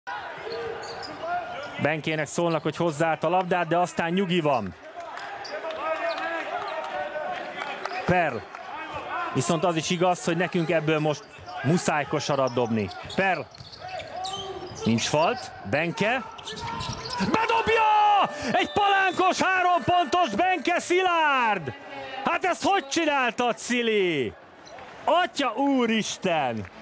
Benkének szólnak, hogy hozzáállt a labdát, de aztán nyugi van. Perl. Viszont az is igaz, hogy nekünk ebből most muszáj kosarat dobni. Perl. Nincs falt. Benke. Bedobja! Egy palánkos 3 pontos Benke Szilárd! Hát ezt hogy csináltad, Szili? Atya úristen!